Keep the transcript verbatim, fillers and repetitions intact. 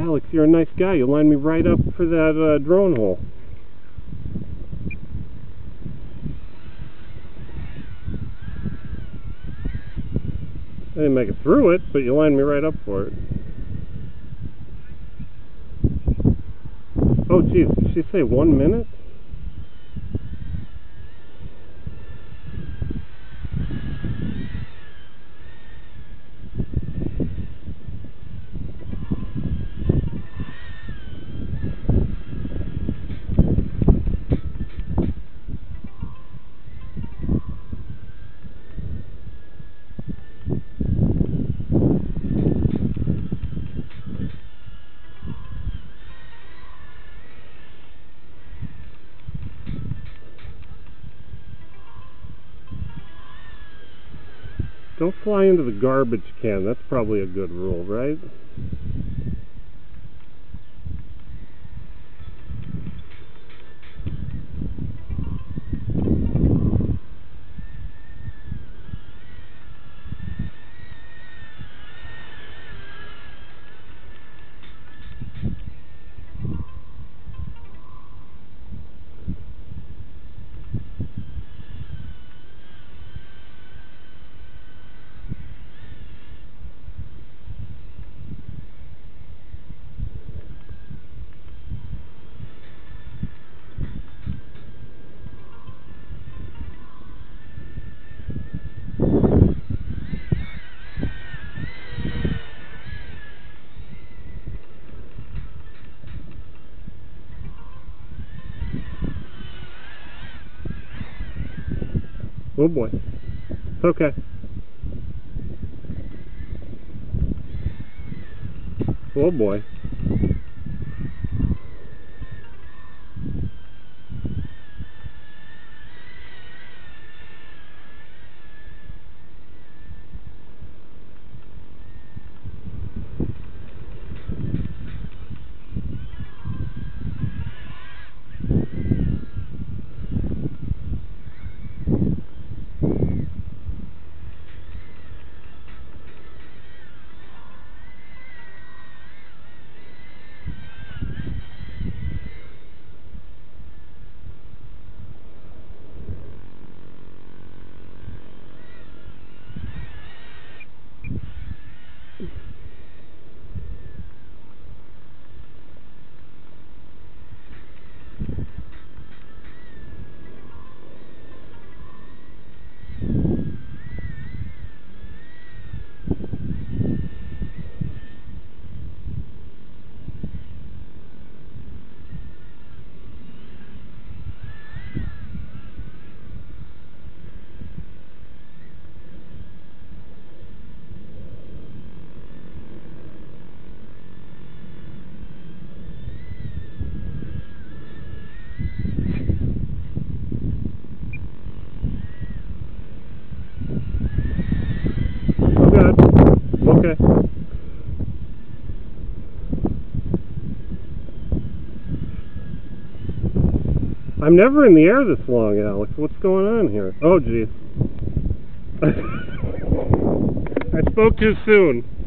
Alex, you're a nice guy. You lined me right up for that uh, drone hole. I didn't make it through it, but you lined me right up for it. Oh, geez, did she say one minute? Don't fly into the garbage can. That's probably a good rule, right? Oh boy. It's okay. Oh boy. Okay. I'm never in the air this long, Alex. What's going on here? Oh, geez. I spoke too soon.